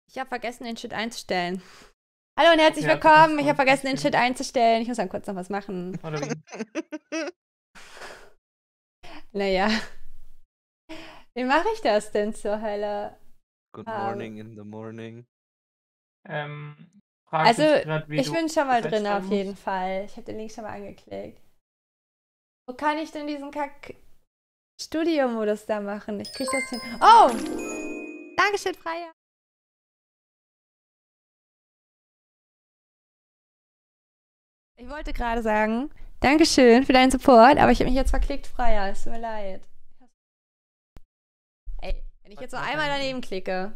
Ich habe vergessen, den Shit einzustellen. Hallo und herzlich Ja, willkommen. Ich das habe vergessen, den stimmt. Shit einzustellen. Ich muss dann kurz noch was machen. Oder wie? Naja. Wie mache ich das denn zur Hölle? Good morning in the morning. Fragst Also, du dich grad, wie ich du bin schon mal das drin auf einstellen jeden musst? Fall. Ich habe den Link schon mal angeklickt. Wo kann ich denn diesen Kack-Studio-Modus da machen? Ich krieg das hin. Oh! Dankeschön, Freier. Ich wollte gerade sagen, Dankeschön für deinen Support, aber ich habe mich jetzt verklickt, Freier. Es tut mir leid. Ey, wenn ich jetzt so einmal daneben klicke.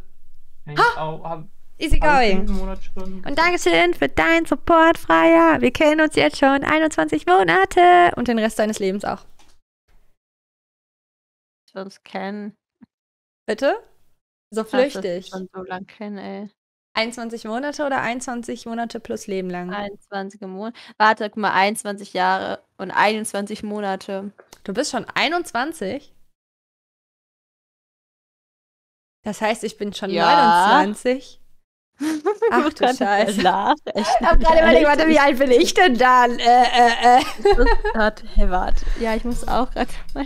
Easy going. Und Dankeschön für deinen Support, Freier. Wir kennen uns jetzt schon 21 Monate und den Rest deines Lebens auch. Ich will uns kennen. Bitte? So flüchtig. Ich schon so lang kennen, ey. 21 Monate oder 21 Monate plus Leben lang? 21 Monate. Warte, guck mal, 21 Jahre und 21 Monate. Du bist schon 21? Das heißt, ich bin schon Ja. 29? Ach du Scheiße. Ich hab hab gerade überlegt, warte, wie alt bin ich denn dann? Hey, warte. Ja, ich muss auch gerade mal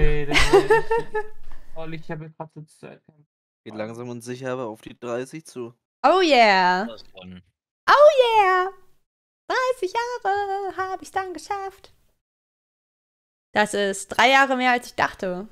Ich habe gerade so Zeit. Geht langsam und sicher aber auf die 30 zu. Oh yeah. Das von. Oh yeah. 30 Jahre habe ich dann geschafft. Das ist 3 Jahre mehr, als ich dachte.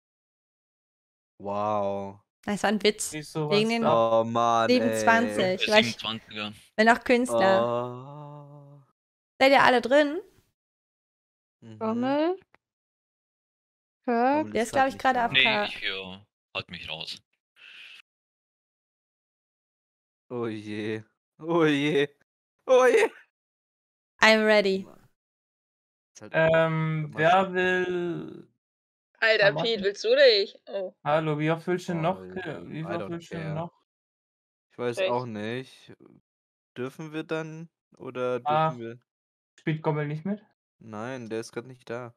Wow. Das war ein Witz. Siehst du, Wegen was den da- Oh Mann, 27. Der Weil ich 27er. bin auch Künstler. Oh. Seid ihr alle drin? Mhm. Rommel. Kirk. Rommel Der ist, glaube ich, halt gerade nicht ab. Nee, ich halt mich raus. da. Oh je. Oh je. Oh je. I'm ready. Ist halt wer will. Alter, Aber- Pete, willst du oder ich? Oh, Hallo, wie oft willst du denn noch? Oh, Wie I oft don't willst du denn care. noch? Ich weiß Echt? auch nicht. Dürfen wir dann? Oder Ah. dürfen wir? Spielt Gommel nicht mit? Nein, der ist gerade nicht da.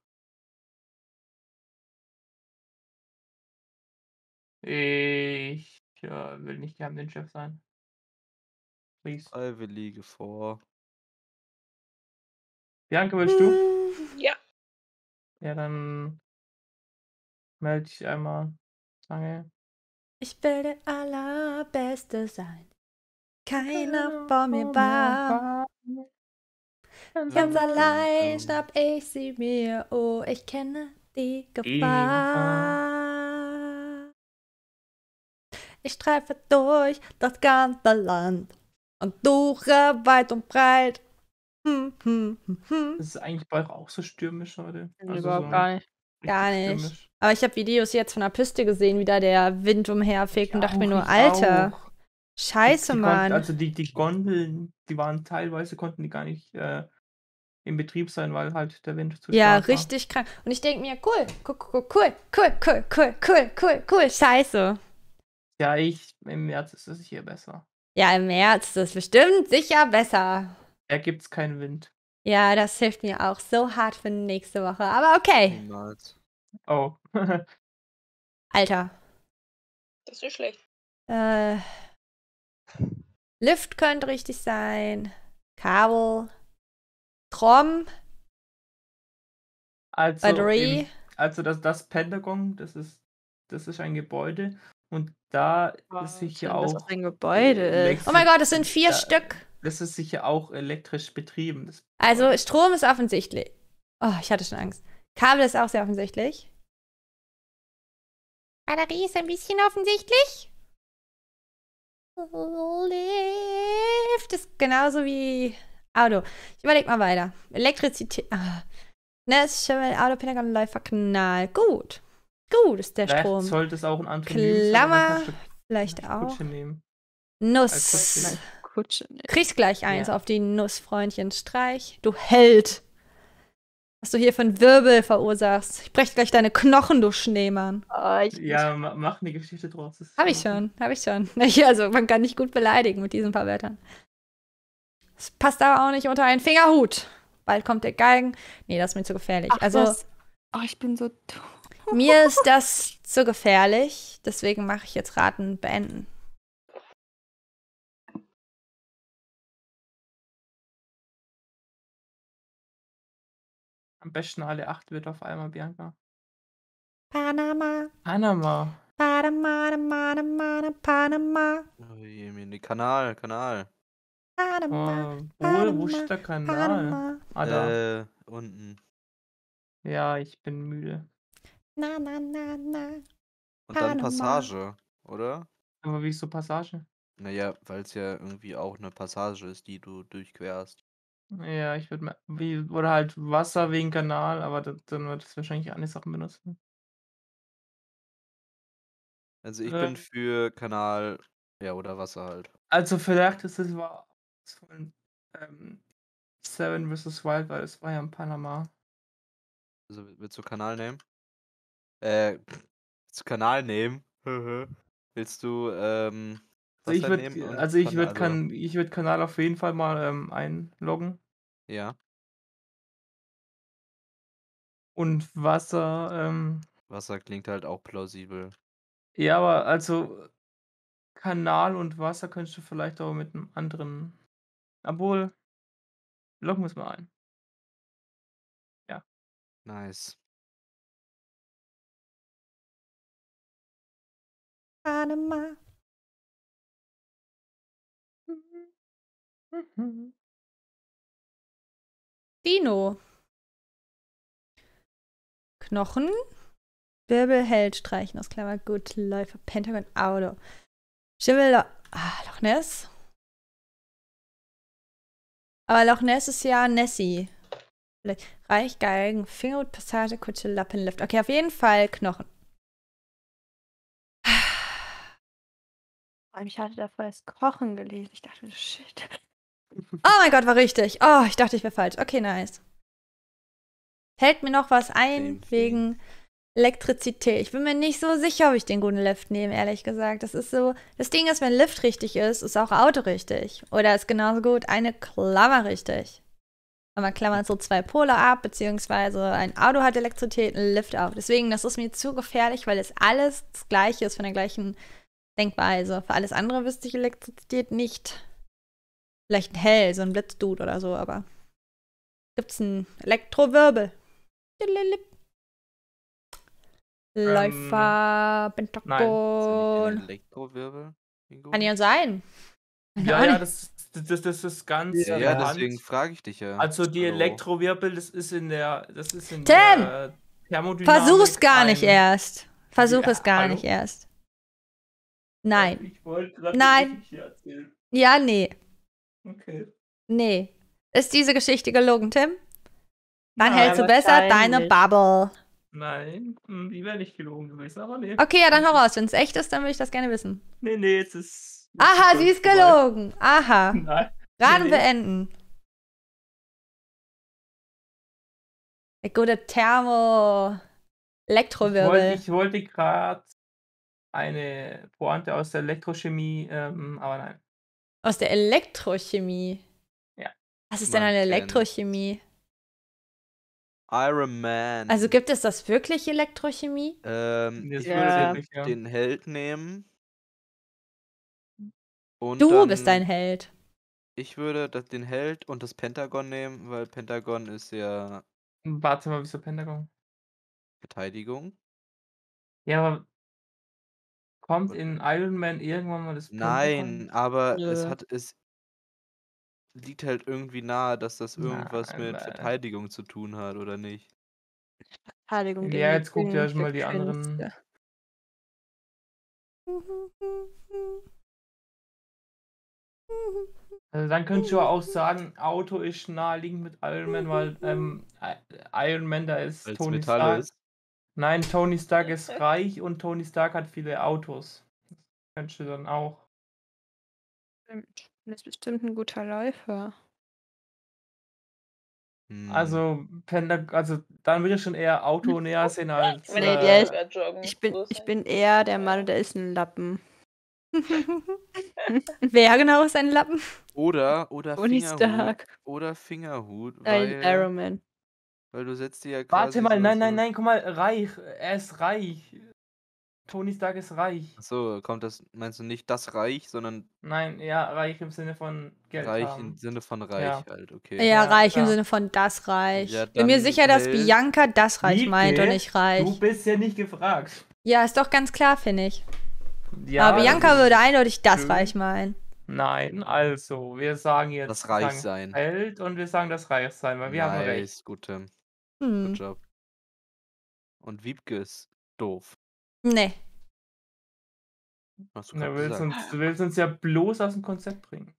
Ich will nicht gern den Chef sein. Please. Freiwillige vor. Bianca, willst du? ja. Ja, dann melde dich einmal. Danke. Ich will der Allerbeste sein. Keiner vor mir war. Ganz allein schnapp ich sie mir. Oh, ich kenne die Gefahr. Ich streife durch das ganze Land und suche weit und breit. Das ist eigentlich bei euch auch so stürmisch heute. Überhaupt gar nicht. Gar richtig nicht. stürmisch. Aber ich habe Videos jetzt von der Piste gesehen, wie da der Wind umherfegt und dachte mir nur, Ich Alter, auch. scheiße, Die Mann. Also die Gondeln, die waren teilweise, konnten die gar nicht in Betrieb sein, weil halt der Wind zu Ja, stark war. richtig krank. Und ich denke mir, cool, scheiße. Ja, im März ist es hier besser. Ja, im März ist das bestimmt sicher besser. Da gibt's keinen Wind. Ja, das hilft mir auch so hart für nächste Woche. Aber okay. Niemals. Oh. Alter. Das ist nicht schlecht. Lift könnte richtig sein. Kabel. Strom. Also, Batterie. also das Pentagon, das ist ein Gebäude und da ist sicher Das auch ist ein Gebäude. Elektri- Oh mein Gott, es sind 4 Ja. Stück. Das ist sicher auch elektrisch betrieben. Das Also Strom ist offensichtlich. Oh, ich hatte schon Angst. Kabel ist auch sehr offensichtlich. Batterie ist ein bisschen offensichtlich. Lift ist genauso wie Auto. Ich überleg mal weiter. Elektrizität. Netz, Schimmel, Auto, Pentagon, Läufer, Kanal. Gut. Gut ist der Vielleicht Strom. sollte es auch ein Antrieb sein, Klammer, dann kannst du vielleicht auch. Kutsche nehmen. Nuss. Als Kutsche. Kriegst gleich eins Ja. auf die Nuss, Freundchen. Streich. Du Held. Was du hier für einen Wirbel verursachst. Ich brech gleich deine Knochen, du Schneemann. Ja, mach eine Geschichte draus. Das ist Hab ich schon. Also, man kann nicht gut beleidigen mit diesen paar Wörtern. Es passt aber auch nicht unter einen Fingerhut. Bald kommt der Galgen. Nee, das ist mir zu gefährlich. Ich bin so Mir ist das zu gefährlich. Deswegen mache ich jetzt Raten beenden. Am besten alle 8 Wörter auf einmal, Bianca. Panama. Panama. Panama. Oh je, nee, Kanal. Panama. Wo ist der Kanal? Ah, da. Unten. Ja, ich bin müde. Na, na, na, na. Und dann Panama. Passage, oder? Aber wieso Passage? Naja, weil es ja irgendwie auch eine Passage ist, die du durchquerst. Ja, ich würde mal. Oder halt Wasser wegen Kanal, aber dann wird es wahrscheinlich andere Sachen benutzen. Also ich Äh. bin für Kanal, ja, oder Wasser halt. Also vielleicht ist es war von Seven vs. Wild, weil es war ja in Panama. Also willst du Kanal nehmen? Willst du Kanal nehmen? Willst du, Also Wasser nehmen und ich würde Kanal auf jeden Fall mal einloggen. Ja, Und Wasser, Wasser klingt halt auch plausibel. ja, aber also Kanal und Wasser könntest du vielleicht auch mit einem anderen. Obwohl, loggen wir es mal ein. Nice. Panama. Dino. Knochen. Wirbel, Held, Streichen aus Klammer, gut, Läufer, Pentagon, Auto. Schimmel, Loch Ness. Aber Loch Ness ist ja Nessie. Reich, Galgen, Fingerhut, Passage, Kutsche, Lappen, Lift. Okay, auf jeden Fall Knochen. Ich hatte davor erst Kochen gelesen. Ich dachte, shit. Oh mein Gott, war richtig. Oh, ich dachte, ich wäre falsch. Okay, nice. Fällt mir noch was ein Same wegen Elektrizität. Ich bin mir nicht so sicher, ob ich den guten Lift nehme, ehrlich gesagt. Das ist so, das Ding ist, wenn Lift richtig ist auch Auto richtig. Oder ist genauso gut eine Klammer richtig. Und man klammert so 2 Pole ab, beziehungsweise ein Auto hat Elektrizität, ein Lift auch. Deswegen, das ist mir zu gefährlich, weil es alles das Gleiche ist, von der gleichen Denkweise. Für alles andere wüsste ich Elektrizität nicht. Vielleicht ein Hell, so ein Blitzdude oder so, aber gibt's einen Elektrowirbel. Läufer, Ist ja nicht Pentagon. ein Elektrowirbel? Ingo? Kann ja sein. Ja, das ist ganz Ja, ja, bekannt. deswegen frage ich dich ja. Also die Hallo. Elektrowirbel, das ist in der Tim! Thermodynamik. Versuch's gar nicht ein- erst. Versuch Ja, es gar hallo? nicht erst. Nein. Ich wollte gerade Nein. die Geschichte erzählen. Ja, nee. Okay. Nee. Ist diese Geschichte gelogen, Tim? Dann Nein, hältst du besser deine wahrscheinlich. Bubble. Nein, die wäre nicht gelogen gewesen, aber nee. Okay, ja, dann hau raus. Wenn es echt ist, dann will ich das gerne wissen. Nee, jetzt ist. Aha, sie ist gelogen. Aha. Nein. Raten Nee. beenden. Der gute Elektrowirbel. Ich wollte gerade eine Pointe aus der Elektrochemie, aber nein. Aus der Elektrochemie. Ja. Was ist denn Man eine kennt's. Elektrochemie? Iron Man. Also gibt es das wirklich Elektrochemie? Das Ich würde würde wirklich, ja. den Held nehmen. Und Du dann, bist ein Held. Ich würde den Held und das Pentagon nehmen, weil Pentagon ist ja Warte mal, wieso Pentagon? Verteidigung. Ja, aber kommt in Iron Man irgendwann mal das Pentagon? Nein, aber Nö. es liegt halt irgendwie nahe, dass das irgendwas Nein, mit nein. Verteidigung zu tun hat, oder nicht? Verteidigung gegen Ja, die jetzt guckt ihr euch mal die dunklen anderen. Künste. Also dann könntest du auch sagen, Auto ist naheliegend mit Iron Man, weil Iron Man, da ist Als Tony Metall Stark. ist. Nein, Tony Stark ist reich und Tony Stark hat viele Autos. Das könntest du dann auch. Stimmt. Das ist bestimmt ein guter Läufer. Also, dann würde ich schon eher Auto näher sehen als. Wenn Nee, ich der sogar joggen. Ich bin eher der Mann, der ist ein Lappen. Wer genau ist ein Lappen? Oder Tony Fingerhut. Stark. Oder Fingerhut, Ein Iron Man. weil du setzt dir ja quasi Warte mal, so, nein, guck mal, reich. Er ist reich. Tony Stark ist reich. Achso, meinst du nicht das Reich, sondern Nein, ja, reich im Sinne von Geld Reich haben. im Sinne von Reich Ja. halt, okay. Ja, Ja, reich im klar. Sinne von das Reich. Ja, Bin mir dann sicher, dass Held. Bianca das Reich Wiebke, meint und nicht reich. Du bist ja nicht gefragt. Ja, ist doch ganz klar, finde ich. Ja, Aber Bianca das würde ist eindeutig das schön. Reich meinen. Nein, also, wir sagen jetzt Das wir Reich sagen sein. Held und wir sagen das Reich sein, weil wir haben recht. Nice, gut, Tim. Hm. Good job. Und Wiebke ist doof. Nee. Hast du Du gerade willst, gesagt. du willst uns ja bloß aus dem Konzept bringen.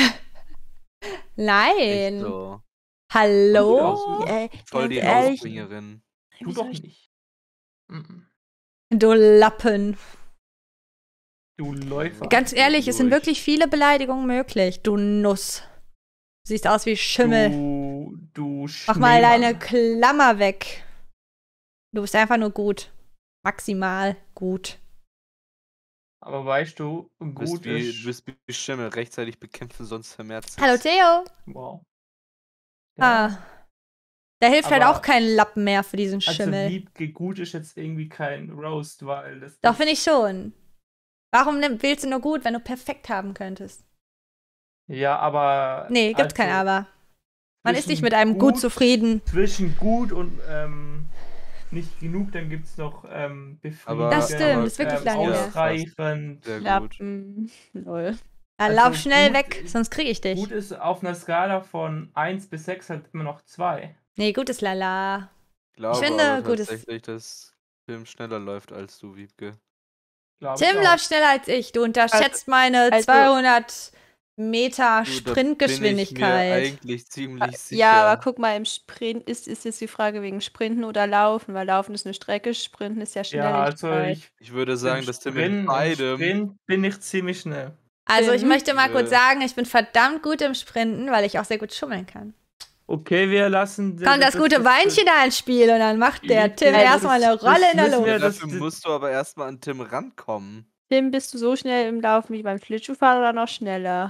Nein. Echt so. Hallo? Voll die ehrlich, Rausbringerin. Du doch nicht. Mhm. Du Lappen. Du Läufer. Ganz ehrlich, es sind durch. wirklich viele Beleidigungen möglich. Du Nuss. Du siehst aus wie Schimmel. Du Mach mal Schneemann. deine Klammer weg. Du bist einfach nur gut. Maximal gut. Aber weißt du, Du gut bist wie Schimmel, rechtzeitig bekämpfen, sonst vermehrt sich's. Hallo Theo. Wow. Ah. Da hilft halt Aber- auch kein Lappen mehr für diesen Also Schimmel. Wiebke gut ist jetzt irgendwie kein Roast, weil das. Doch, finde ich schon. Warum wählst du nur gut, wenn du perfekt haben könntest? Ja, aber. Nee, gibt's kein also Aber. Man ist zwischen nicht mit einem gut zufrieden. Zwischen gut und nicht genug, dann gibt es noch befriedigend. Das stimmt, ist wirklich lange her. Ausreichend. Sehr gut. Lappen. Lol. Ja, Also lauf schnell gut weg, sonst krieg ich dich. Gut ist auf einer Skala von 1 bis 6 halt immer noch 2. Nee, gut ist lala. Ich glaube finde, aber gut ist- tatsächlich, dass Tim schneller läuft als du, Wiebke. Tim läuft schneller als ich. Du unterschätzt meine also- 200 Meter Du, da bin ich Sprintgeschwindigkeit. mir eigentlich ziemlich sicher. Ja, aber guck mal, im Sprint ist jetzt die Frage wegen Sprinten oder Laufen, weil Laufen ist eine Strecke, Sprinten ist ja Ja, also Schnelligkeit. Ich würde sagen, dass Tim in Im beidem. Sprint bin ich ziemlich schnell. Also ich Tim? möchte mal kurz sagen, ich bin verdammt gut im Sprinten, weil ich auch sehr gut schummeln kann. Okay, wir lassen. Kommt das gute Weinchen da ins Spiel und dann macht der Wiebke, Tim das- erstmal eine Rolle in der müssen wir- Luft. das- Dafür musst du aber erstmal an Tim rankommen. Tim, bist du so schnell im Laufen wie beim Schlittschuhfahren oder noch schneller?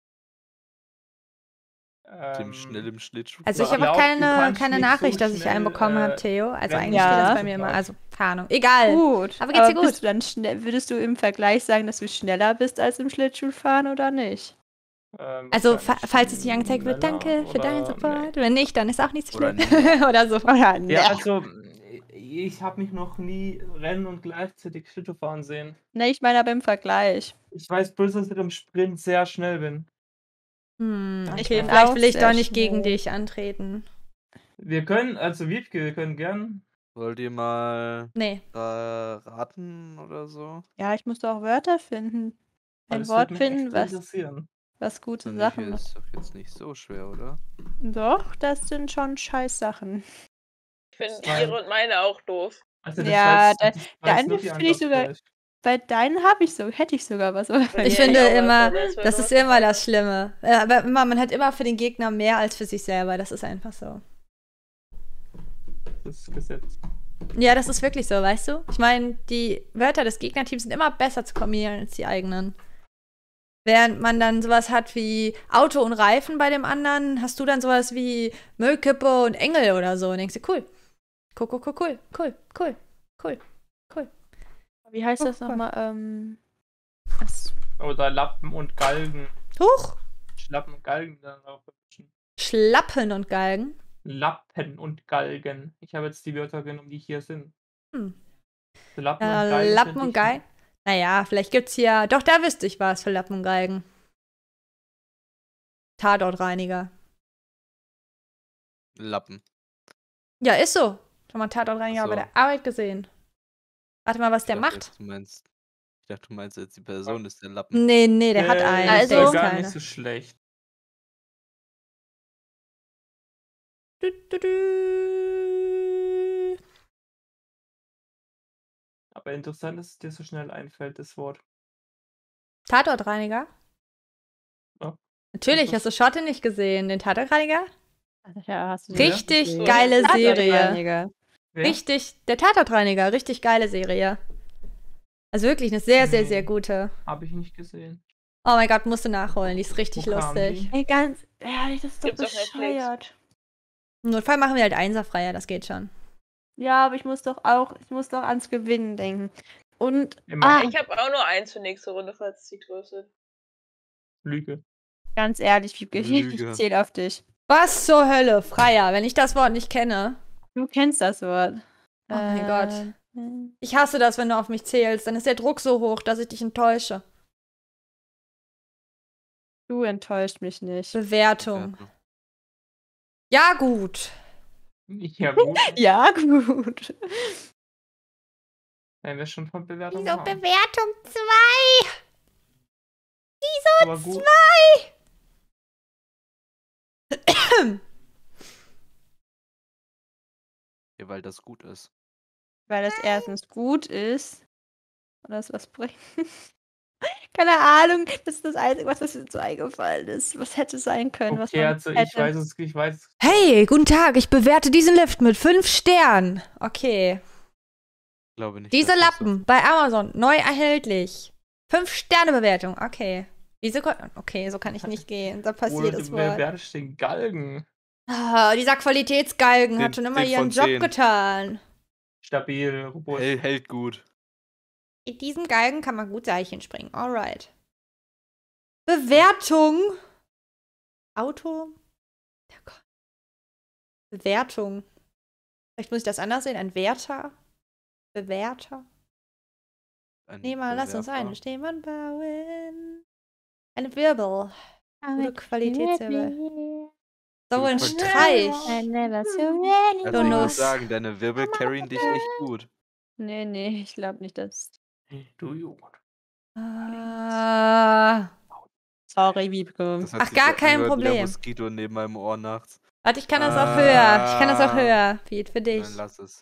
Tim schnell im Schlittschuh. Also ich Ich habe auch glaub, du kannst keine nicht Nachricht, so dass ich einen schnell, bekommen habe, Theo. Also rennen. eigentlich steht Ja. das bei mir immer. Also, keine Ahnung. Egal. Gut. Aber geht's dir gut? Bist du dann schnell, würdest du im Vergleich sagen, dass du schneller bist als im Schlittschuhfahren oder nicht? Also, wahrscheinlich falls es dir angezeigt wird, schneller danke für deinen oder- Support. Wenn nicht, dann ist auch nicht so Oder schlimm. Oder so. Oder Nee. Ja, also ich habe mich noch nie rennen und gleichzeitig Schlittschuh fahren sehen. Ne, ich meine aber im Vergleich. Ich weiß bloß, dass ich im Sprint sehr schnell bin. Okay, Ich bin vielleicht auch will ich sehr doch nicht gegen schnell. dich antreten. Wir können, also Wiebke, wir können gern. Wollt ihr mal Nee. raten oder so? Ja, ich muss doch auch Wörter finden. Ein Das Wort würde mich finden, echt was interessieren. gute Finde Sachen ich, macht. ist doch jetzt nicht so schwer, oder? Doch, das sind schon scheiß Sachen. Ich finde Nein. ihre und meine auch doof. Also Ja, das deine nur die finde ich sogar- Antwort vielleicht. Bei deinen hätte ich sogar was. Aber bei Ich mir finde auch was, immer, aber es wird das was ist immer sein. das Schlimme. Aber immer, man hat immer für den Gegner mehr als für sich selber. Das ist einfach so. Das Gesetz. Ja, das ist wirklich so, weißt du? Ich meine, die Wörter des Gegnerteams sind immer besser zu kombinieren als die eigenen. Während man dann sowas hat wie Auto und Reifen bei dem anderen, hast du dann sowas wie Müllkippe und Engel oder so. Und denkst du, cool. Cool. Wie heißt das Oh, nochmal? Was? Oder Lappen und Galgen. Huch! Schlappen und Galgen dann auch. Schlappen und Galgen. Lappen und Galgen. Ich habe jetzt die Wörter genommen, die hier sind. Hm. So Lappen und Galgen. Lappen finde und ich- Galgen. Naja, vielleicht gibt's hier. Doch, da wüsste ich was für Lappen und Galgen. Tatortreiniger. Lappen. Ja, ist so. Schon mal Tatortreiniger Ach so. bei der Arbeit gesehen. Warte mal, was der Ich dachte macht. jetzt, ich dachte, du meinst jetzt, die Person ist der Lappen. Nee, der hat einen. Also- der ist gar keiner. nicht so schlecht. Du. Aber interessant, dass es dir so schnell einfällt, das Wort. Tatortreiniger? Ja. Natürlich, hast du Schotte nicht gesehen, den Tatortreiniger? Ja, hast du Ja. Richtig So. geile Serie. Tatortreiniger. Wer? Richtig, der Tatortreiniger, richtig geile Serie. Also wirklich eine sehr, sehr, sehr gute. Habe ich nicht gesehen. Oh mein Gott, musst du nachholen, die ist richtig Wo kam lustig. die? Ey, ganz ehrlich, das ist doch Gibt's auf Netflix. bescheuert. Im Notfall machen wir halt Einserfreier, das geht schon. Ja, aber ich muss doch ans Gewinnen denken. Und Immer. Ich habe auch nur 1 für nächste Runde, falls es die Größe. Lüge. ganz ehrlich, Wiebke, ich Lüge. zähle auf dich. Was zur Hölle, Freier, wenn ich das Wort nicht kenne. Du kennst das Wort. Oh mein Gott. Ich hasse das, wenn du auf mich zählst. Dann ist der Druck so hoch, dass ich dich enttäusche. Du enttäuscht mich nicht. Bewertung. Ja, gut. Ja, gut. Ja, gut. Wenn wir schon von Bewertung Wieso haben. Bewertung 2? Aber gut. Ja, weil das gut ist. Weil das erstens gut ist. Und das was bringt. Keine Ahnung. Das ist das Einzige, was mir so eingefallen ist. Was hätte sein können, was Okay, man also hätte. ich weiß. Hey, guten Tag, ich bewerte diesen Lift mit 5 Sternen. Okay. Ich glaube nicht. Diese dass das so- Lappen bei Amazon, neu erhältlich. 5 Sterne Bewertung, okay. Okay, so kann ich nicht gehen. Da passiert es wohl. Wer den Galgen? Dieser Qualitätsgalgen hat Den- schon immer den ihren von Job 10. getan. Stabil, robust. Hält gut. In diesem Galgen kann man gut Seilchen springen. Alright. Bewertung. Auto. Ja, Gott. Bewertung. Vielleicht muss ich das anders sehen. Ein Werter. Bewerter. Ein Nee, mal, lass uns Bewerber. einen Schneemann bauen. Eine Wirbel. Gute Qualitätswirbel. So ein Gute Streich. Also ich Nuss. muss sagen, deine Wirbel carryen dich echt gut. Nee, ich glaube nicht, dass. Du Junge. Sorry, Wiebke. Das hat Ach, sich gar so kein angehört wie der Problem. Moskito neben meinem Ohr nachts. Warte, ich kann das auch höher. Ich kann das auch höher. Piet, für dich. Nein, lass es.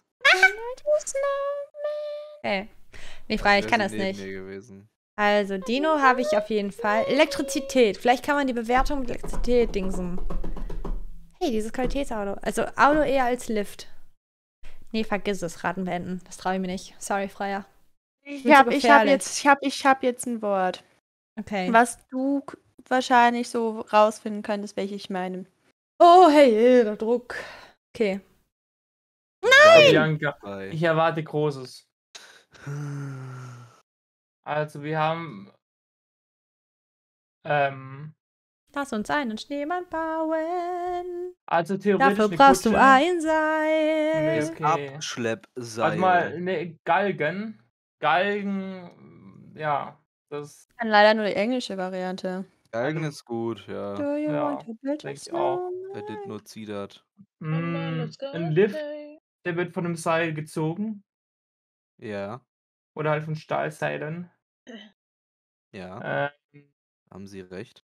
Okay. Nee, frei, ich Wär kann sie das neben nicht. mir gewesen. Also, Dino habe ich auf jeden Fall. Elektrizität. Vielleicht kann man die Bewertung mit Elektrizität dingsen. Hey, dieses Qualitätsauto. Also, Auto eher als Lift. Nee, vergiss es. Raten beenden. Das traue ich mir nicht. Sorry, Freier. Ich Bin zu hab gefährlich. jetzt ein Wort, Okay. was du wahrscheinlich so rausfinden könntest, welche ich meine. Oh, hey, der Druck. Okay. Bianca, Nein! ich erwarte Großes. Also wir haben Lass uns einen Schneemann bauen. also theoretisch Dafür eine brauchst du Kutsche. ein Seil. Nee, okay. Abschleppseil. Warte mal, ne, Galgen. Galgen, ja, das Kann leider nur die englische Variante. Galgen ist gut, ja. Do you Ja, want to build a denke ich auch. Der snowman? dit nur zidert. ein Lift, der wird von einem Seil gezogen Ja, oder halt von Stahlseilen. ja, Ähm, haben Sie recht.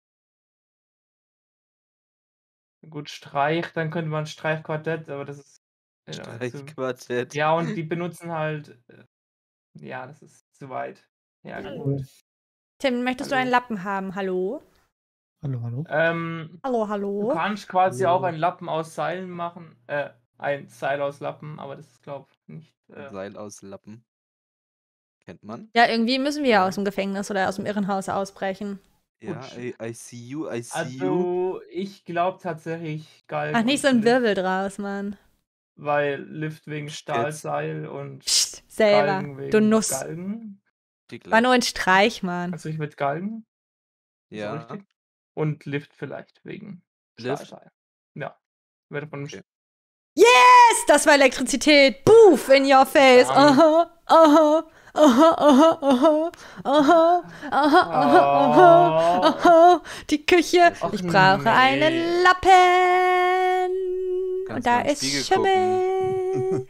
gut, Streich, dann könnte man Streichquartett, aber das ist Streichquartett. ja, und die benutzen halt ja, das ist zu weit. Ja, gut. Tim, möchtest du Hallo. einen Lappen haben? Hallo? Hallo, hallo. Hallo, Du hallo? kannst quasi Hallo. auch einen Lappen aus Seilen machen, ein Seil aus Lappen, aber das ist, glaube ich, nicht. Seil aus Lappen. Kennt man? Ja, irgendwie müssen wir ja aus dem Gefängnis oder aus dem Irrenhaus ausbrechen. Ja, Gut. I see you, I see you. Also, ich glaube tatsächlich Galgen. Ach, nicht so und ein Lift, Wirbel draus, Mann. Weil Lift wegen Jetzt. Stahlseil und Psst, selber. Galgen wegen Du Nuss. Galgen. Die War gleich. nur ein Streich, Mann. Also ich würde Galgen. So Ja, richtig. Und Lift vielleicht wegen Lift? Stahlseil. Ja. Werde von Okay. Yes, das war Elektrizität. Boof in your face. Verdammt. Aha, aha, aha, aha, aha, aha, aha, aha, aha, aha. Die Küche. Ach Ich brauche nee. einen Lappen. Kannst Und da mal in den ist Spiegel Schimmel.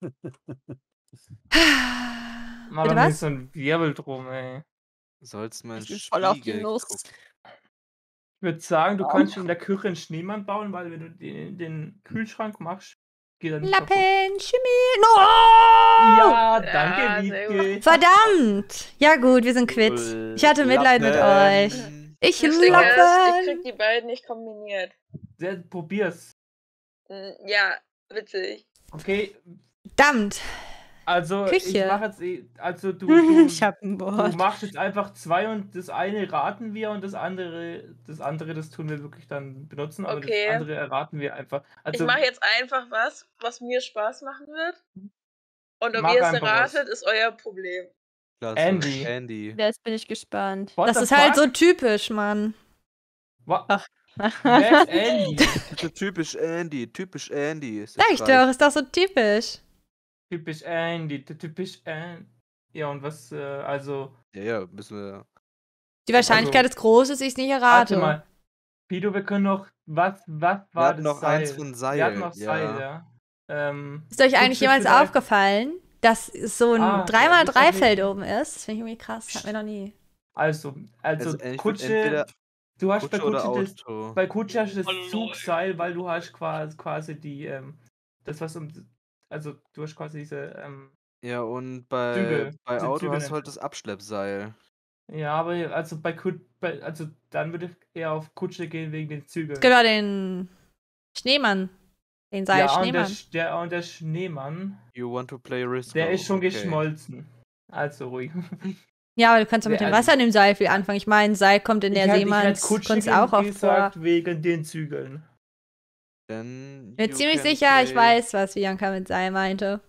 Mach Bitte doch nicht was? so ein Wirbel drum, ey. Sollst mal in Ich bin voll auf die Spiegel Nuss. gucken. Ich würde sagen, du kannst in der Küche einen Schneemann bauen, weil wenn du den Kühlschrank machst, geht er nicht kaputt. Lappen, Schimmel. No! Ja, Ja, danke, sehr Wiebke. Verdammt. Ja gut, wir sind quitt. Ich hatte Mitleid mit euch. Ich Das Ding ist, ich krieg Lappen. die beiden nicht kombiniert. Probier's. Ja, witzig. Okay, Verdammt. also Küche. ich mache jetzt, also du Ich hab ein du Wort. machst jetzt einfach 2 und das eine raten wir und das andere, das tun wir wirklich dann benutzen, aber Okay. das andere erraten wir einfach. Also Ich mache jetzt einfach was mir Spaß machen wird. Und ob Mach ihr es einfach was. erratet, ist euer Problem. Klasse. Andy. Andy. Jetzt bin ich gespannt. What Das the ist halt so fuck? typisch, Mann. Wer ist Andy? Typisch Andy. Typisch Andy. Ist der Sag ich Streich. doch, ist doch so typisch. Typisch Andy. Typisch Andy. Ja, und was, also. Ja, müssen wir. Die Wahrscheinlichkeit Also- ist groß, dass ich es nicht Warte errate. mal. Pido, wir können noch. Was war hatten das noch Seil? eins von Seil, Wir hatten noch ja. Seil, ja. Ist euch eigentlich Kutsche jemals vielleicht- aufgefallen, dass so ein Ah, 3x3-Feld ja, oben ist? Das finde ich irgendwie krass. Hatten wir noch nie. Also Ich würd Kutsche. entweder Du hast Kutsche oder Auto. bei Kutsche hast du das Hallo, Leute. Zugseil, weil du hast quasi die, das was also du hast quasi diese, Ja, und bei Zügel. Diese Auto Zügel hast nennt du halt das Abschleppseil. ja, aber also also dann würde ich eher auf Kutsche gehen wegen den Zügeln. Genau, den Schneemann. Den Seil Ja, Schneemann. und der Schneemann, You want to play Risk? der ist schon Okay. geschmolzen. Also ruhig. Ja, aber du kannst doch mit Ja, dem also- Wasser in dem Seil viel anfangen. Ich meine, Seil kommt in der Ich hätte Seemannskunst auch oft vor. gesagt wegen den Zügeln. Then Bin you ziemlich can sicher, ich play- weiß, was Bianca mit Seil meinte.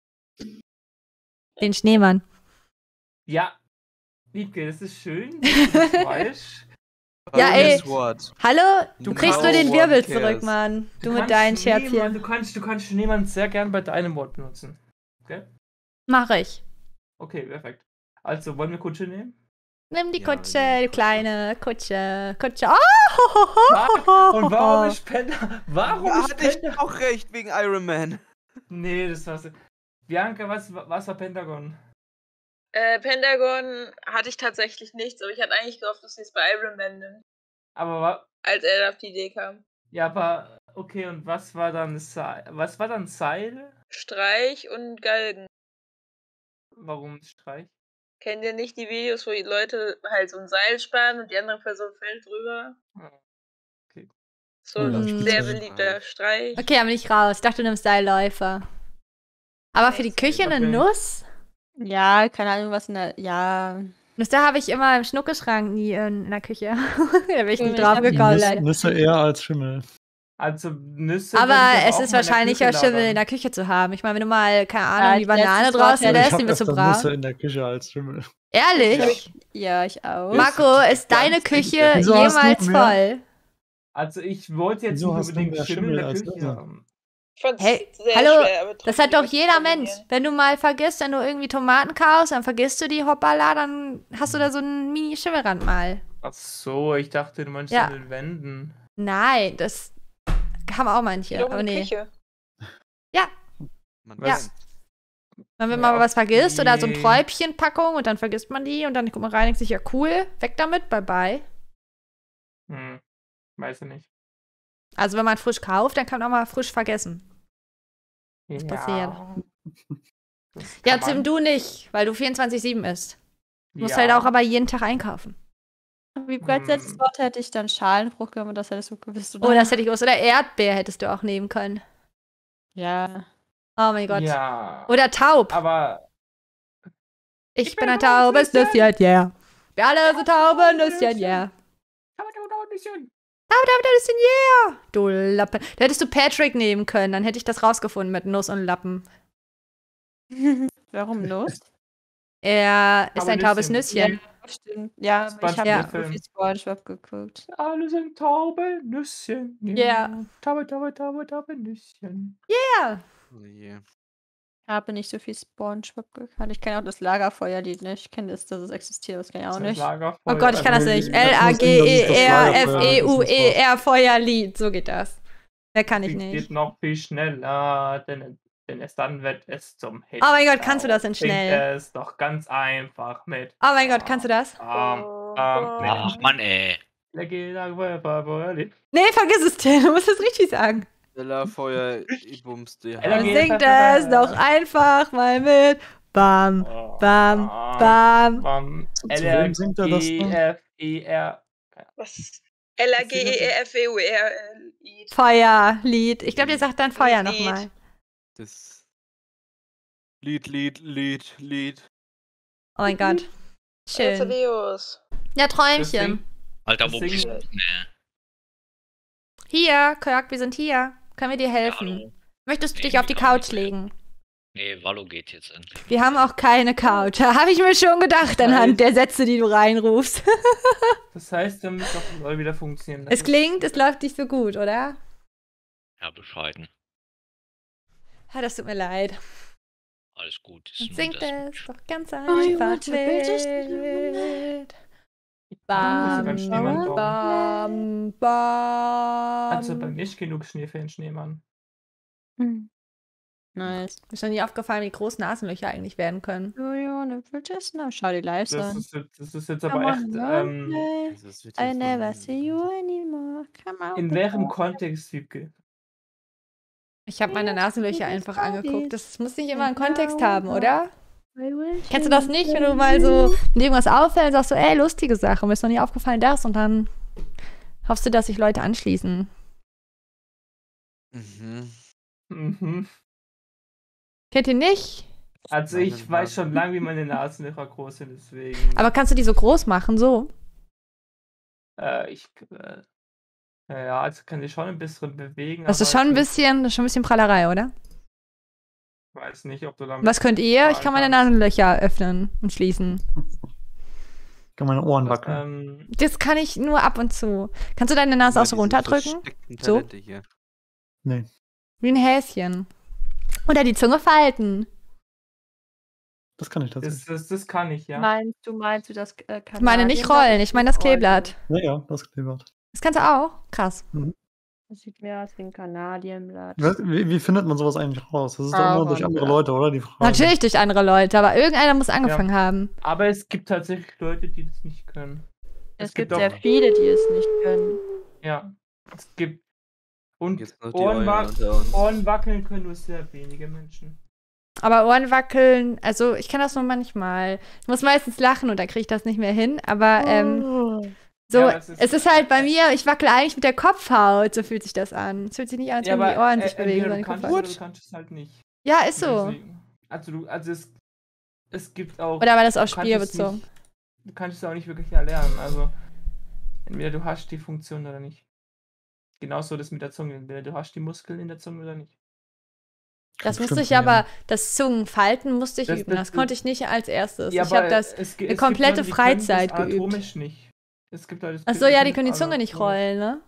Den Schneemann. Ja. Wiebke, das ist schön. Das ist falsch. Ja, But ey. guess what? Hallo? Du No kriegst nur den one Wirbel cares. zurück, Mann. Du mit kannst deinen Schneemann- Scherzchen. Du kannst Schneemann sehr gern bei deinem Wort benutzen. Okay? Mach ich. Okay, perfekt. Also, wollen wir Kutsche nehmen? Nimm die Ja, Kutsche, nimm die die Kutsche. kleine Kutsche. Kutsche. Oh! Und warum ist Panda? Warum Ja, ist hatte ich Panda? auch recht wegen Iron Man. Nee, das war's. Bianca, was war Pentagon? Pentagon hatte ich tatsächlich nichts, aber ich hatte eigentlich gehofft, dass sie es bei Iron Man nimmt, Aber als er auf die Idee kam. ja, aber okay, und was war dann Seil? Was war dann Seil? Streich und Galgen. Warum Streich? Kennt ihr nicht die Videos, wo die Leute halt so ein Seil spannen und die andere Person fällt drüber? Okay. So Ja, ein das sehr stimmt. beliebter Streich. Okay, aber nicht raus. Ich dachte, du nimmst Seilläufer. Aber für die Küche eine Okay. Nuss? Ja, keine Ahnung, was in der. Ja. Nüsse habe ich immer im Schnuckelschrank, nie in der Küche. Da bin ich nie Ich drauf hab die gekommen, Nüsse, leider. Nüsse eher als Schimmel. Also Nüsse. Aber würde ich es auch ist mal in der wahrscheinlicher, Küche Schimmel lagern. in der Küche zu haben. Ich meine, wenn du mal, keine Ahnung, Ja, die als Banane letztes Wort draußen hätte Ich lässt, habe die wird so öfter brav. Nüsse in der Küche als Schimmel. Ehrlich? Ja, ich auch. Marco, ist deine Küche Wieso hast du jemals mehr? voll? Also ich wollte jetzt Wieso nicht hast du unbedingt mehr Schimmel in der Schimmel als Küche Nüsse? haben. Ich fand's Hey, sehr hallo, schwer, aber Das trotzdem hat doch was zu jeder Mensch. kombinieren. Wenn du mal vergisst, wenn du irgendwie Tomaten kaufst, dann vergisst du die, hoppala, dann hast du da so einen Mini-Schimmelrand mal. Ach so, ich dachte, du meinst Ja. an den Wänden. Nein, das haben auch manche, Wiederum aber nee. Küche. Man Ja. weiß. Wenn man Ja, mal was vergisst oder so ein okay. Träubchenpackung und dann vergisst man die und dann guckt man rein und denkt sich, ja cool, weg damit, bye bye. Weiß ich nicht. Also wenn man frisch kauft, dann kann man auch mal frisch vergessen. Das passiert. Das Ja, kann Tim, man. du nicht, weil du 24/7 isst. Du musst Ja. halt auch aber jeden Tag einkaufen. Wie als letztes Wort hätte ich dann Schalenfrucht genommen, das hättest du gewusst, oder? Oh, das hätte ich gewusst. Oder Erdbeer hättest du auch nehmen können. Ja. Oh mein Gott. Ja. Oder taub. Aber Ich bin bin ein ein taubes taubes Nüsschen, yeah. Wir alle sind taube Nüsschen, yeah. aber dauert ein bisschen. Taube Nüsschen, yeah. Du Lappe. Da hättest du Patrick nehmen können, dann hätte ich das rausgefunden mit Nuss und Lappen. Warum Nuss? Er ist Aber ein taubes Nüsschen. Nüsschen. Stimmt. Ja, aber ich habe SpongeBob ja Film. viel Spongebob geguckt. Alle sind taube Nüsschen. Ja. Taube Nüsschen. Ja. Oh je. Ich habe nicht so viel Spongebob geguckt. Ich kenne auch das Lagerfeuerlied nicht. Ich kenne das, dass es existiert, das kenne ich auch nicht. Oh Gott, ich kann das nicht. Das muss stimmen, das ist das L-A-G-E-R-F-E-U-E-R, Feuerlied. So geht das. Mehr kann ich Es nicht. geht noch viel schneller, denn dann wird es zum Hit. Oh mein Gott, kannst du das denn Singt schnell? es doch ganz einfach mit. Oh mein Gott, kannst du das? Ach, Mann, ey. Nee, vergiss es, Tim. Du musst es richtig sagen. Stella, Feuer, Ibums, die Ella, Dann geht singt das- es doch einfach mal mit. Bam, bam, bam. Zu wem singt er das noch? L-A-G-E-F-E-R. Was? L-A-G-E-F-E-U-R. Feuerlied. Ich glaube, ihr sagt dann Feuer Lied. nochmal. Das Lied. Oh mein Gott. Schön. Thaddeus. Ja, Träumchen. Alter, Das wo Ding- bist du? Nee. Hier, Kirk, wir sind hier. Können wir dir Ja, helfen? hallo. Möchtest du Nee, dich auf die gar Couch nicht. legen? Nee, Wallo geht jetzt endlich. Wir haben auch keine Couch. Habe ich mir schon gedacht anhand der Sätze, die du reinrufst. Das heißt, wir müssen auch LOL wieder funktionieren. Es klingt, es läuft nicht so gut, oder? Ja, bescheiden. Ja, das tut mir leid. Alles gut. Ist Und nur singt das es doch ganz you einfach want to build mit. Bam, Bam, Schneemann bauen. bam, bam. Also bei nicht genug Schnee für den Schneemann. Nice. Ist noch nie aufgefallen, wie groß Nasenlöcher eigentlich werden können. Do you wanna build this now? Schau die Lives an. Das ist jetzt Come aber on, echt. Monday. Also, es wird I hier never von- see you anymore. Come out. In the welchem door. Kontext, Wiebke? Ich habe meine Yes, Nasenlöcher it is einfach parties. angeguckt. Das muss nicht immer einen And Kontext now haben, oder? I will Kennst du das nicht, wenn du mal so, wenn dir irgendwas auffällt, sagst du, ey, lustige Sache, mir ist noch nie aufgefallen das und dann hoffst du, dass sich Leute anschließen. Mhm. Mhm. Kennt ihr nicht? Also Meine ich weiß schon Nasen. lange, wie meine Nasenlöcher groß sind, deswegen. Aber kannst du die so groß machen, so? Ja, also kann ich schon ein bisschen bewegen. Das ist aber schon ein jetzt bisschen Prallerei, oder? Ich weiß nicht, ob du damit. Was könnt ihr? Ich kann meine Nasenlöcher öffnen und schließen. Ich kann meine Ohren wackeln. Das kann ich nur ab und zu. Kannst du deine Nase auch so Diese runterdrücken? versteckten So? Talente hier. Nee. Wie ein Häschen. Oder die Zunge falten. Das kann ich tatsächlich. Das kann ich, ja. Meinst du das Ich meine nicht rollen, ich meine das Kleeblatt. Ja, das Kleeblatt. Das kannst du auch? Krass. Das sieht mehr aus wie ein Kanadienblatt. Wie findet man sowas eigentlich raus? Das ist doch nur durch andere ja. Leute, oder? Die Frage. Natürlich durch andere Leute, aber irgendeiner muss angefangen haben. Aber es gibt tatsächlich Leute, die das nicht können. Es gibt auch- sehr viele, die es nicht können. Ja. Es gibt. Und Jetzt noch die Eulen Ohrenwac unter uns. Ohren wackeln können nur sehr wenige Menschen. Aber Ohren wackeln, also ich kann das nur manchmal. Ich muss meistens lachen und dann kriege ich das nicht mehr hin. Aber so, Ja, es es ist- ist halt bei mir, ich wackele eigentlich mit der Kopfhaut, so fühlt sich das an. Es fühlt sich nicht an, als wenn die Ohren sich bewegen, entweder sondern du die kannst Kopfhaut. es oder du kannst es halt nicht. Ja, ist so. Deswegen- Also es gibt auch. Oder war das auf du kannst Spiel es bezogen? nicht- Du kannst es auch nicht wirklich erlernen. Also entweder du hast die Funktion oder nicht. Genauso das mit der Zunge. Entweder du hast die Muskeln in der Zunge oder nicht. Das musste Stimmt, ich ja. aber, das Zungenfalten musste ich Das- üben. Das das- konnte ich nicht als erstes. Ja, ich habe aber das es eine gibt komplette Leute, die können das Freizeit geübt. anatomisch nicht. Es gibt Leute, Ach so, ja, die können die das Zunge nicht anatomisch. rollen, ne?